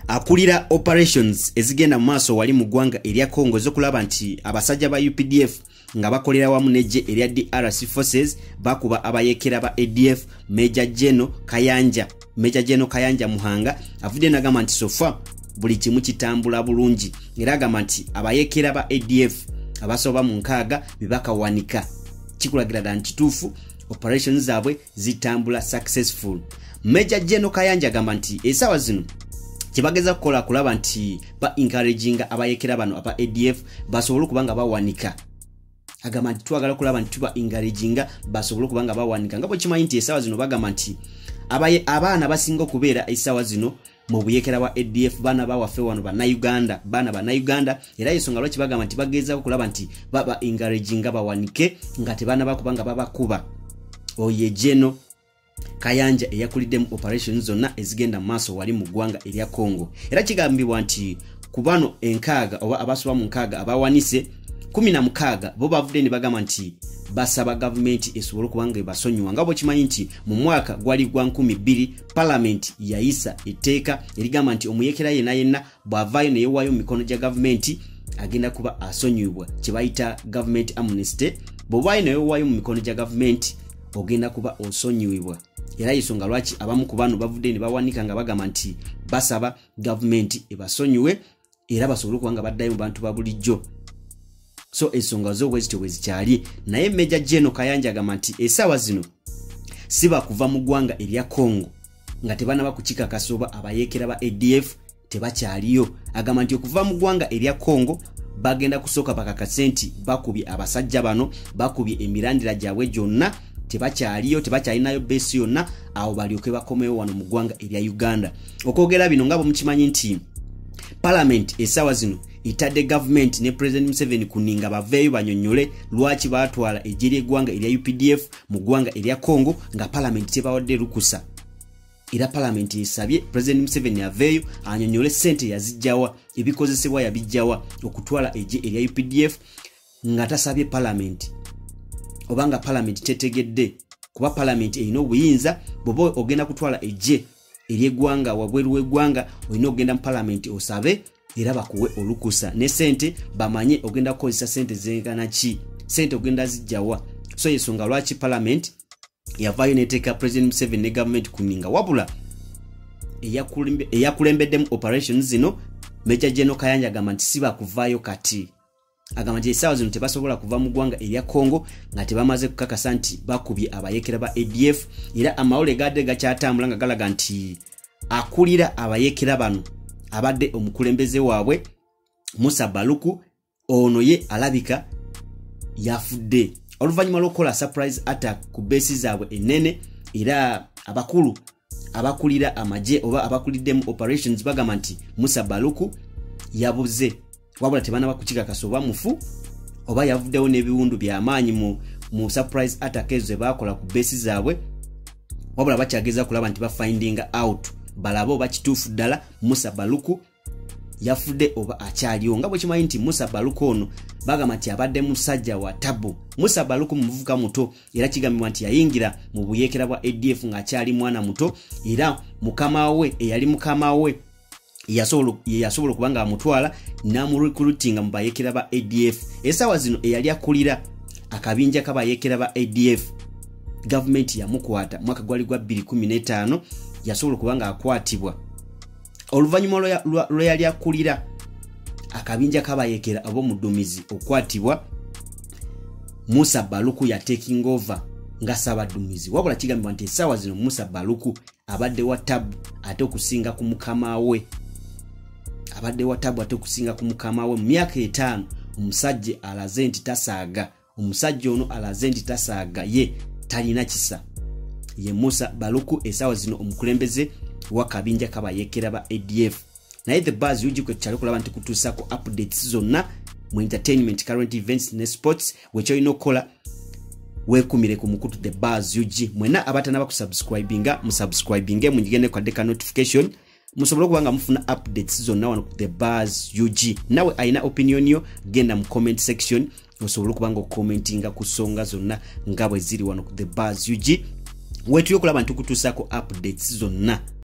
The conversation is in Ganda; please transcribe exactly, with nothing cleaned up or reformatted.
akulira operations ezigenda mu maaso wali mu ggwanga erya Congo zokulaba nti abasajja ba U P D F nga bakolera wamu neje erya D R C forces bakuba abayekera ba A D F Major General Kayanja Major General Kayanja Muhanga avudde nagamba nti sofa buli kimu kitambula bulungi era agamba nti abayekera ba A D F abasoba mu nkaaga bibakawanika kikulagira dda nti tuufu operations zaabwe zitambula successful. Major General Kayanja agamba nti esawa zino kibageza kukola kulaba nti ba encouraging abayekera bano aba A D F basobola kubanga bawanika. Agamba nti twagala kulaba nti tuba encouraging basobola kubanga bawanika ngabo kimanyi nti esawa zino bagamba nti abaye abaana basinga kubeera esawa zino mu buyekera wa A D F bana bawafe wano ba Uganda bana ba Uganda era yesonga lwaki bagamba nti bageza kulaba nti baba encouraging bawanike nga tebana bakubanga baba kuba oye General Kayanja eyakulidde mu operations zonna ezigenda maaso wali mu ggwanga erya Congo era kigambibwa nti kubano enkaaga oba abasoba mu nkaaga abawanise kumi na mukaaga bo bavudde ne bagamba nti basaba government esobola kubanga basonyiwa ngabo kimanyi nti mu mwaka gwali gwa nkumi bbiri parliament yaisa etteeka erigamba nti omuyekera yena yenna bwavayo ne yewayo mu mikono gya government agenda kuba asonyibwa kibayita government amnesty bwavayo ne yewayo mu mikono gya government ogenda kuba osonyiwibwa era yisonga lwaki abamu ku bano bavudde ne bawanika nga bagamba nti basaba government ebasonyiwe era basobola kubanga baddayo mu bantu ba bulijjo. So esonga zo wezito wezikyali naye Major General Kayanja agamba nti esawa zino siba kuva mu ggwanga erya Congo nga tebana bakukika kasoba abayekera ba A D F tebakyaliyo. Agamba nti okuva mu ggwanga erya Congo bagenda kusoka paka kasenti bakubye abasajja bano bakubye emirandira gyabwe gyonna tebakyaliyo tebakyalinayo base yonna awo balyoke bakomewo wano mu ggwanga erya Uganda. Okwogera bino ngabo mukimanyi nti parliament esawa zino itadde government ne President Museveni kuninga baveyo banyonyole lwaki batwala ejeri eggwanga erya U P D F mu ggwanga erya Congo nga parliament tebawadde lukusa. Era parliament esabye President Museveni aveyo anyonyole sente yazijjawa ebikozesebwa yabijjawa okutwala eje erya U P D F nga tasabye parliament obanga parliament tetegedde kuba parliament erina obuyinza bobo ogenda kutwala eje eryeggwanga wabweru w'eggwanga olina ogenda mu parliament osabe era bakuwe olukusa ne sente bamanye ogenda kukozesa sente zengana ki sente ogenda zijjawa. So yesonga lwaki parliament yavayo neteeka President Museveni ne government kuninga wabula eyakulembedde mu operations zino Major General Kayanja agamba nti siba kuvaayo kati. Agamba nti esawa zino tebasobola kuva mu ggwanga erya Congo nga tebamaze kukakasa nti bakubye abayekera ba A D F era amawole gadde gakyatambula nga galaga nti akulira abayekera bano abadde omukulembeze waabwe Musa Baluku ono ye alabika yafudde oluvannyuma lw'okukola surprise attack ku base zaabwe enene era abakulu abakulira amaje oba abakulidde mu operations bagamba nti Musa Baluku yabuze wabula tebana bakukika kasoba mufu oba yavuddewo n'ebiwundu by'amaanyi mu, mu surprise attack ezo bakola ku base zaabwe wabula bakyageza kulaba nti bafinding out balabo oba kituufu ddala Musa Baluku yafudde oba akyaliwo. Nga bwe kimanyi nti Musa Baluku ono bagamba nti abadde musajja wa tabu. Musa Baluku muvubuka muto era kigambibwa nti yayingira mu buyekera bwa A D F ng'akyali mwana muto era mukama we eyali mukama we yasobola kubanga amutwala n'amurecruitinga mu bayekera ba A D F. Esawa zino eyali akulira akabinja k'abayekera ba A D F government yamukwata mwaka gwali gwa bbiri kumi n'etaano yasobola kubanga akwatibwa oluvannyuma lwe yali akulira akabinja k'abayekera abo mudumizi okwatibwa Musa Baluku ya taking over nga sabadumizi wabula kigambibwa nti esawa zino Musa Baluku abadde wa tabu ate okusinga ku mukama we abadde wa tabu ate okusinga ku mukama we mu myaka etaano omusajja alaze nti tasaaga omusajja ono alaze nti tasaaga ye talina kisa ye Musa Baluku esawa zino omukulembeze wa kabinja k'abayekera ba A D F. Naye the buzz yuji kwe kyali kulaba nti kutuusako updates zonna mu entertainment current events ne sports wekyo ino kola wekumire ku mukutu the buzz yuji mwena abatana bakusubscribinga musubscribinge munjigene kwa deka notification musobola kubanga mufuna updates zonna wano ku the buzz yuji. Nawe aina opinion yo genda mu comment section osobola kubanga commentinga ku songa zonna nga bwe ziri wano ku the buzz yuji wetu yokulaba nti kutuusako updates zonna.